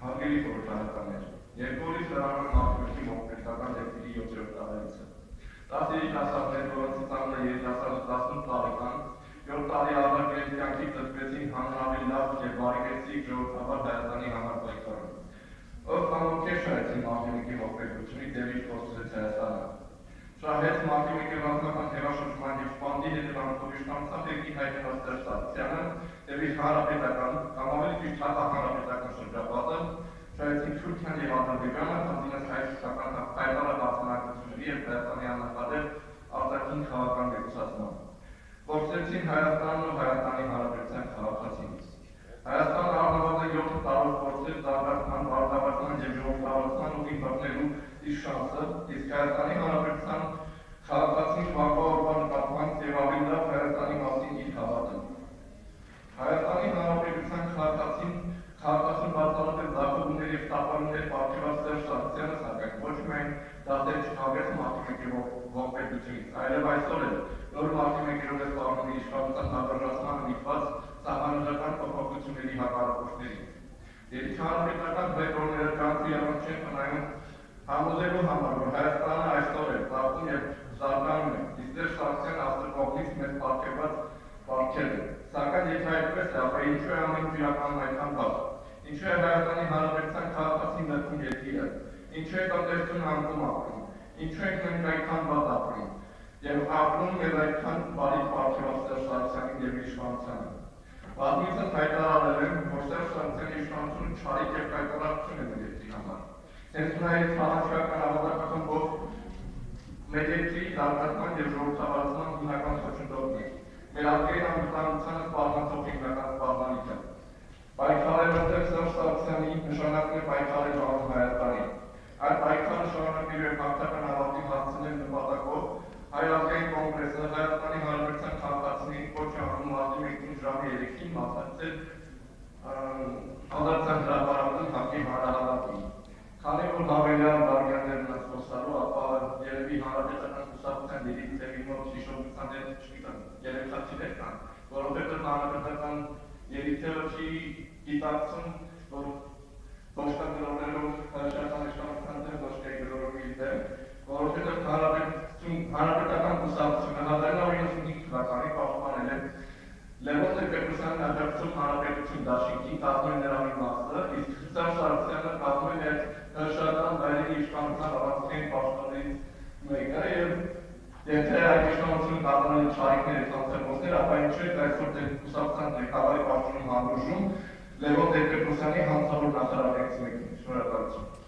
Հարգելի խորհրդարաններ, երկրորդ լրագրող մարտի մոկնեկական դեպքի 7-րդ տարելիցը։ 10 երիտասարդներ, որոնցից ամենը երիտասարդը 18 տարեկան, 7 տարի առաջ իրենց կյանքից զրկվեցին հանրավի լավ և բարեկեցիկ ժողովրդավար Հայաստանի համար պայքարում։ Ըստ ամոքեր շահեցին մարտի ողբերգությունից և իր կորցրեց Հայաստանը։ Շահեց մարտի ռազմական հեղաշրջման և սպանդի հետևանքով իշխանության դեպքի հայտնված Սերժ Սարգսյանը և իր հանրապետական, կամ ավելի ճիշտ հակահանրապետական շրջապատը շահեցին Թուրքիան և Ադրբեջանը, քանզինս հայ-թուրքական հայտարարած հասարակությունների և Հայաստանի աննախադեպ արտաքին քաղաքական մեկուսացման։ Կորցրեցին Հայաստանն ու Հայաստանի Հանրապետության քաղաքացին։ Հայաստանը առնվազն 7 տարով կորցրեց զարգացման, բարգավաճման և ժողովրդավարության ուղին բռնելու իր շանսը, իսկ Հայաստանի Հանրապետության քաղաքացին վաղվա օրվա նկատմամբ և ավելի լավ Հայաստանի մասին իր հավատը։ Հայաստանի Հանրապետության քաղաքացին քաղաքացուն բացառապես զարգացումներ և տապալումներ պարգևած Սերժ Սարգսյանը, սակայն ոչ միայն դասեր չքաղեց մարտի ողբերգությունից, այլև այսօր էլ նոր մարտի է սպառնում իր իշխանության հակառակմանը միտված սահմանադրական փոփոխությունների հակառակորդներին։ Երբ հանրապետական վետորները կանցիալում չեն խնայում համոզելու համար, որ Հայաստանը այսօր է ծաղկում և զարգանում է, իսկ Սերժ Սարգսյանը աստղ կողմից մեզ պարգևված պարգև է։ Սակայն եթե այդպես է, ապա ինչու է ամեն ինչ իրականում այդքան բաց։ Ինչու է Հայաստանի Հանրապետության քաղաքացին նրբում երկիրը, ինչու է տնտեսությունը անկում ապրում, ինչու ենք մենք այդքան բաց ապրում և ապրում մեզ այդքան բարի պարգևած Սերժ Սարգսյանին և իշխանությանը։ Բազմիցս հայտարարել եմ, որ Սերժ Սարգսյանի իշխանությունը չարիք և կայտառակություն է մեր երկրի համար։ Հենց նայեց հանրապետական ավանդական մեր երկրի զարգացման և ժողովրդավարության հիմնական խոչընդոտն է։ Մեր ազգային անվտանգությանը սպառնացող հիմնական սպառնալիքը։ Պայքարելով դեմ Սերժ Սարգսյանի նշանակում է պայքարել հանուն Հայաստանի։ Այդ պայքարը շարունակելու և հաղթական ավարտի հասցնել նպատակով Հայ ազգային կոնգրեսը Հայաստանի Հանրապետության քաղաքացիներին կոչ է անում մարտի 1 ժամի 3-ին մասնակցել Անդրադարձան հրապարակում ՀԱԿ-ի հանրահավաքին։ Քանի որ հավելյալ վարքյաններն են խոսալու, ապա երևի հանրապետական կուսակցության երիտասարդների մոտ հիշողության դեր չգիտեմ, երեխաներ կան, որովհետև հանրապետական երիտասարդը չի գիտակցում, որ ոչ կա գրողներով հայաստան իշխանության դեմ, ոչ կա գրողի դեմ, որովհետև հանրապետական կուսակցությունը 1995 թվականին պաշտպանել է Լևոն Տեր-Պետրոսյանի աջակցող հանրապետություն դաշինքի կազմել նրա մի մասը, իսկ Սերժ Սարգսյանը կազմել է հրշական վայրի իշխանության առանցքային պաշտպաններից մեկը և եթե այդ իշխանությունը կազմել է չարիքներ ցանցերոսներ, ապա ինչու է այսօր կուսակցության ղեկավարի պաշտոնում հանդուրժում Լևոն Տեր-Պետրոսյանի հանցավոր նախարարներից մեկին։ Շնորհակալություն։